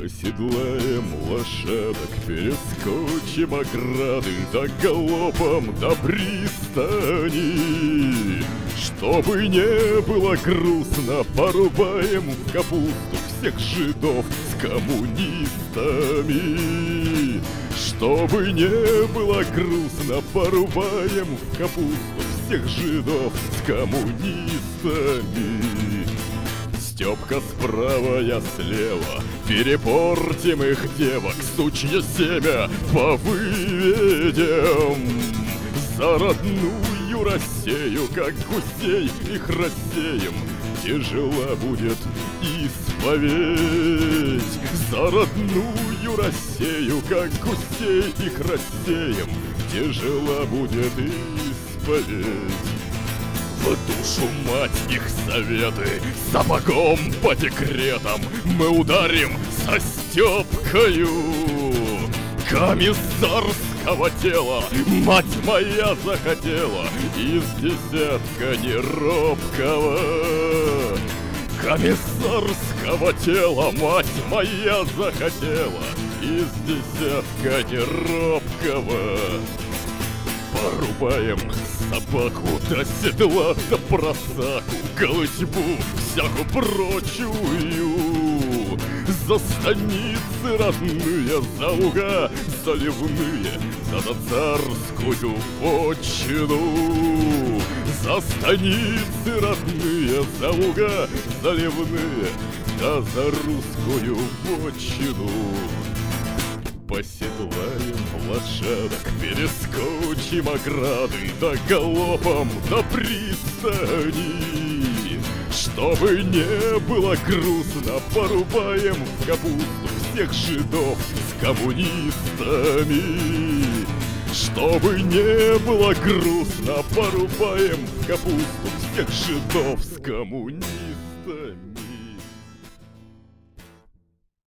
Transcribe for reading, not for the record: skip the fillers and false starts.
Оседлаем лошадок, перескочим ограды, да галопом до пристани. Чтобы не было грустно, порубаем в капусту всех жидов с коммунистами. Чтобы не было грустно, порубаем в капусту всех жидов с коммунистами. Стёпка справа, я слева, перепортим их девок, сучье семя повыведем. За родную Россию, как гусей их рассеем, тяжела будет исповедь. За родную Россию, как гусей их рассеем, тяжела будет исповедь. В душу мать их советы, сапогом по декретам мы ударим со Стёпкою. Комиссарского тела мать моя захотела из десятка неробкого. Комиссарского тела мать моя захотела из десятка неробкого. Порубаем собаку до седла, до просаку, голытьбу всякую прочую. За станицы родные, за луга заливные, за царскую почину. За станицы родные, за луга заливные, да за русскую почину. Поседлаем лошадок, перескочим ограды, да галопом до пристани. Чтобы не было грустно, порубаем в капусту всех жидов с коммунистами. Чтобы не было грустно, порубаем в капусту всех жидов с коммунистами.